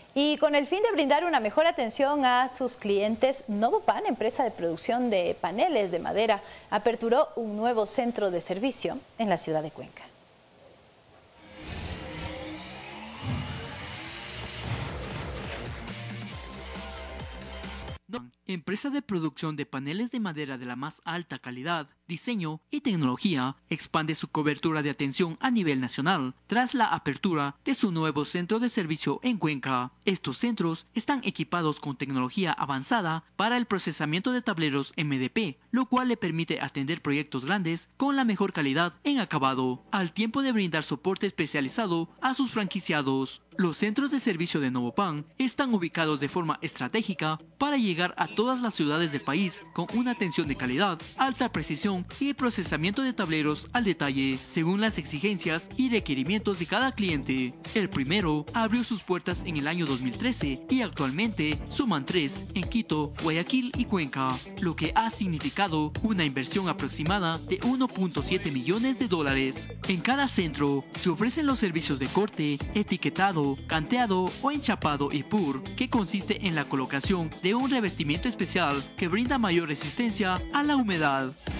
Y con el fin de brindar una mejor atención a sus clientes, Novopan, empresa de producción de paneles de madera, aperturó un nuevo centro de servicio en la ciudad de Cuenca. Empresa de producción de paneles de madera de la más alta calidad, diseño y tecnología, expande su cobertura de atención a nivel nacional tras la apertura de su nuevo centro de servicio en Cuenca. Estos centros están equipados con tecnología avanzada para el procesamiento de tableros MDP, lo cual le permite atender proyectos grandes con la mejor calidad en acabado, al tiempo de brindar soporte especializado a sus franquiciados. Los centros de servicio de Novopan están ubicados de forma estratégica para llegar a todas las ciudades del país con una atención de calidad, alta precisión y procesamiento de tableros al detalle, según las exigencias y requerimientos de cada cliente. El primero abrió sus puertas en el año 2013 y actualmente suman 3 en Quito, Guayaquil y Cuenca, lo que ha significado una inversión aproximada de 1.7 millones de dólares. En cada centro se ofrecen los servicios de corte, etiquetado, canteado o enchapado y pur, que consiste en la colocación de un revestimiento especial que brinda mayor resistencia a la humedad.